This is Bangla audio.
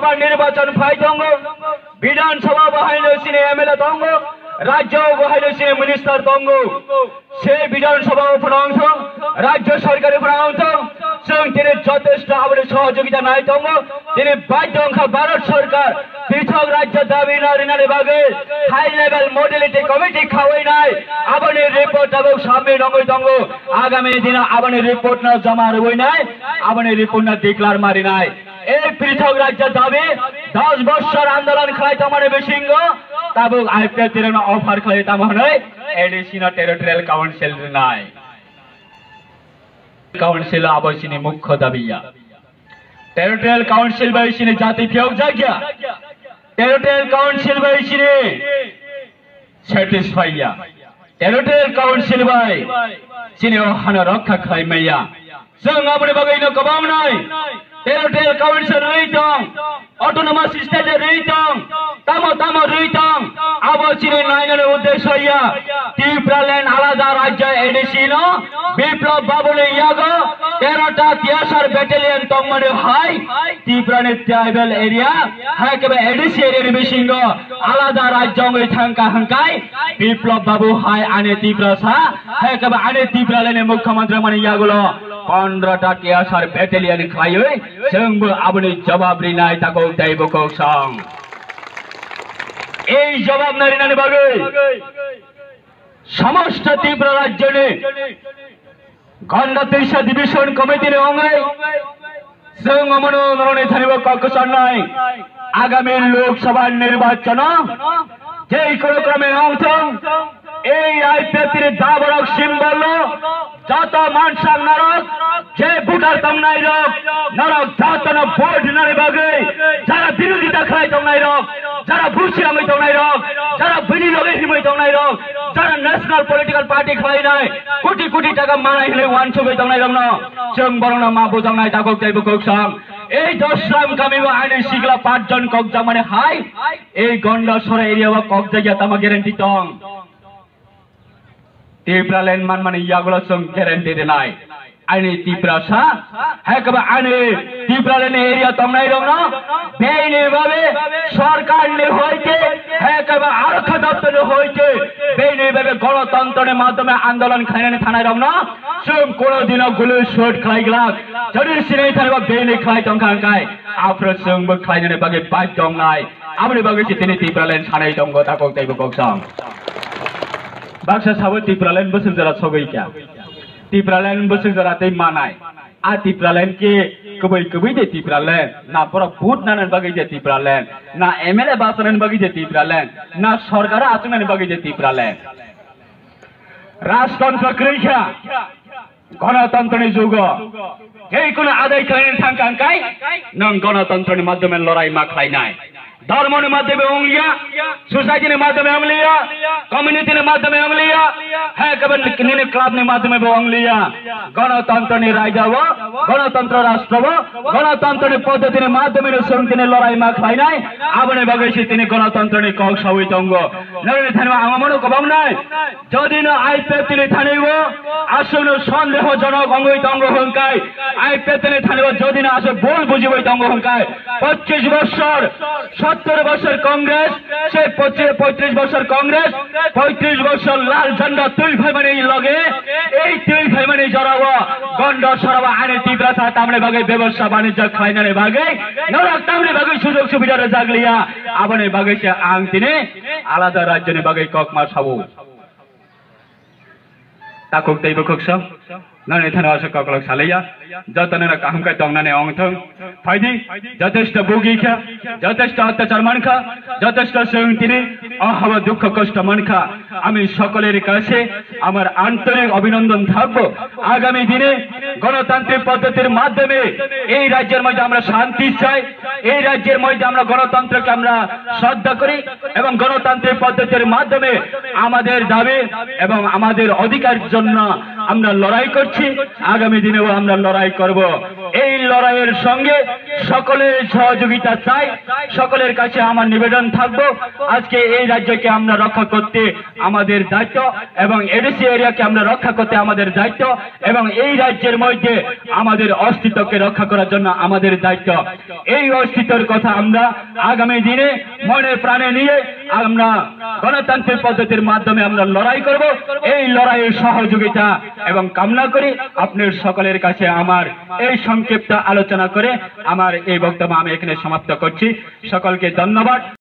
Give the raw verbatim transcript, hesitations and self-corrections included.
পৌরসভা নির্বাচন ফাই দঙ্গ বিধানসভা বহাইল সিনে এমএলএ দঙ্গ রাজ্য বহাইল সিনে মিনিস্টার দঙ্গ সেই বিধানসভা উপরাংশ রাজ্য সরকারের উপরাংশซึ่งতিনি যথেষ্ট আমাদের সহযোগিতা নাই দঙ্গ তিনি বাধ্য অংশা ভারত সরকার পৃথক রাজ্য দাবি নারী ভাগে হাই লেভেল মডেলিটি কমিটি খাওয়াই নাই আবানি রিপোর্ট এবং সামনে নঙ্গই দঙ্গ আগামী দিনে আবানি রিপোর্ট না জমা হই নাই আবানি রিপোর্ট না ডিক্লার মারি নাই এই পৃথক রাজ্য দাবি দশ বছর আন্দোলন খাই তোমারে বেশিঙ্গ তাবো আইপিএল তিরনা অফার খাই তামনে এডিশনাল টেরিটোরিয়াল কাউন্সিল নাই কাউন্সিল আবশ্যিনী মুখ্য দাবিয়া টেরিটোরিয়াল কাউন্সিল বাইছিনে জাতি ফিয়ক জায়গা টেরিটোরিয়াল কাউন্সিল বাইছিনে স্যাটিসফাইয়া টেরিটোরিয়াল কাউন্সিল বাই সিনে হানা রক্ষা খাই মাইয়া जों आबने बागैनो गोबां नाय टेरिटरियाल काउन्सिल रैदं अटोनमास स्टेट रैदं तामो तामो रैदं आबो सिने नायनानै उद्देश्यया त्रिपुराल्यान्ड आलादा राज्य एडिसिनो बिप्लब बाबुले यागो तेरहटा तियासार ব্যাটালিয়ন तंगमने हाय त्रिपुरानि ट्राइबल एरिया हायकेबे एडिसि एरियानि बिसिंगो आलादा राज्यङै थांका हांकाय बिप्लब बाबु हाय आने त्रिपुरासा हायकेबे आने त्रिपुराल्यान्डनि मुख्यमन्त्री माने यागोलो पंद्रहटा टियासार ব্যাটালিয়ন खायै जोंबो आबनि जवाब रिनाय ताको दैबको सं এই জবাব নারিনানি বাগে সমস্ত ত্রিপুরা রাজ্যনে গন্ডা তেইশা ডিভিশন কমিটির অঙ্গে जों अमनो नरने थानिबो कक्कसान নাই আগামী লোকসভা নির্বাচন যেই কোনো ক্রমে অংশ এই আইপিএফটির দাবরক সিম্বল যত মানসাং নরক যে ভোটার তমনাই রক নরক যতন ভোট নারে বাগে যারা বিরোধিতা খাই তমনাই রক যারা ভুসি আমি তমনাই রক যারা বিনি লগে হিমই তমনাই রক যারা ন্যাশনাল পলিটিক্যাল পার্টি খাই নাই কোটি কোটি টাকা মানাই হলে ওয়ান ছবি তমনাই রক না जों বরনা মা বুজাংনাই তাকক তাইবো ককসাম এই দশরাম কামিবো আইনি শিগলা পাঁচজন ককজা মানে হাই এই গন্ডাসরা এরিয়া বা ককজা গিয়া তামা গ্যারান্টি তং त्रिपुराल्यान्ड मान माने यागुला जों ग्यारान्टि देनाय आइनि त्रिपुरासा हेकबा आइनि त्रिपुराल्यान्ड एरिया तमनाय दं ना बेनि भाबे सरकारनि हयते हेकबा आरक्षा दप्तर हयते बेनि भाबे गणतन्त्रनि माध्यमे आन्दोलन खायनानै थानाय दं ना जों कोनो दिनाव गुलु शट खायग्ला जदि सिनाय थारबा बेनि खाय दं खांखाय आफ्रो जोंबो खायनानै बागे बाय दंनाय आबनि बागे सिथिनि त्रिपुराल्यान्ड सानाय दं गताखौ दैबो गक्सां बाक्सा साबो त्रिपुराल्यान्ड बोसोर जरा सगै क्या त्रिपुराल्यान्ड बोसोर जरा तै मानाय आ त्रिपुराल्यान्ड के कबै कबै दे त्रिपुराल्यान्ड ना परा भोट नानन बागै दे त्रिपुराल्यान्ड ना एमएलए बासनन बागै दे त्रिपुराल्यान्ड ना सरकार आचुनन बागै दे त्रिपुराल्यान्ड राजतन्त्र क्रिया गणतन्त्रनि जुग जेई कोनो आदाय खायन थांकांकाय नों गणतन्त्रनि माध्यमे लड़ाई मा खायनाय धर्मनि माध्यमे अंगलिया सोसाइटीनि माध्यमे अंगलिया कम्युनिटीनि माध्यमे अंगलिया है कबन निने क्लबनि माध्यमे अंगलिया गणतन्त्रनि रायजाव गणतन्त्र राष्ट्रव गणतन्त्रनि पद्धतिनि माध्यमे संतिनि लड़ाईमा खायनाय आबने बागैसि तिनि गणतन्त्रनि कक सावै दंग नरनि थानिबा आमामनो गबांनाय जदिनो आइपिएफटिनि थानिबो आसनो सन्देहजनक अंगै दंग हंकाय आइपिएफटिनि थानिबो जदिनो आसे बोल बुझिबै दंग हंकाय पच्चीस बছর सत्तर बছর कांग्रेस से पैंतीस बছর कांग्रेस पैंतीस बছর लाल झंडा तुल भाई माने लगे এই তুল ভাই মানে জড়াবো গন্ড সরাবা আনে তীব্র সাথে আমনে ভাগে ব্যবসা বাণিজ্য খাইনারে ভাগে নরক তামনে ভাগে সুযোগ সুবিধারে জাগলিয়া আবনে ভাগে সে আং তিনে আলাদা রাজ্যনে ভাগে ককমা সাবু ताकुक दैबो कक्सम नने थाना आसे ककलक सालैया जतनेना कामका दंनाने अंगथं फाइदि जथेष्ट भोगिखा जथेष्ट अत्याचार मानखा जथेष्ट संतिनि अहाब दुःख कष्ट मानखा आमी सकलेर काছে আমার আন্তরিক অভিনন্দন থাকবো আগামী দিনে গণতান্ত্রিক পদ্ধতির মাধ্যমে এই রাজ্যের মধ্যে আমরা শান্তি চাই এই রাজ্যের মধ্যে আমরা গণতন্ত্রকে আমরা শ্রদ্ধা করি এবং গণতান্ত্রিক পদ্ধতির মাধ্যমে আমাদের দাবি এবং আমাদের অধিকার জন্য আমরা লড়াই করছি, আগামী দিনেও আমরা লড়াই করব। এই লড়াইয়ের সঙ্গে সকলের সহযোগিতা চাই। সকলের কাছে আমার নিবেদন থাকবো, আজকে এই রাজ্যকে আমরা রক্ষা করতে আমাদের দায়িত্ব এবং এডিসি এরিয়াকে আমরা রক্ষা করতে আমাদের দায়িত্ব এবং এই রাজ্যের মধ্যে আমাদের অস্তিত্বকে রক্ষা করার জন্য আমাদের দায়িত্ব। এই অস্তিত্বের কথা আমরা আগামী দিনে মনে প্রাণে নিয়ে আমরা গণতান্ত্রিক পদ্ধতির মাধ্যমে আমরা লড়াই করব। এই লড়াইয়ের সহযোগিতা এবং কামনা করি আপনার সকলের কাছে আমার এই সংক্ষিপ্ত আলোচনা করে আমার এই বক্তব্য আমি এখানে সমাপ্ত করছি। সকলকে ধন্যবাদ।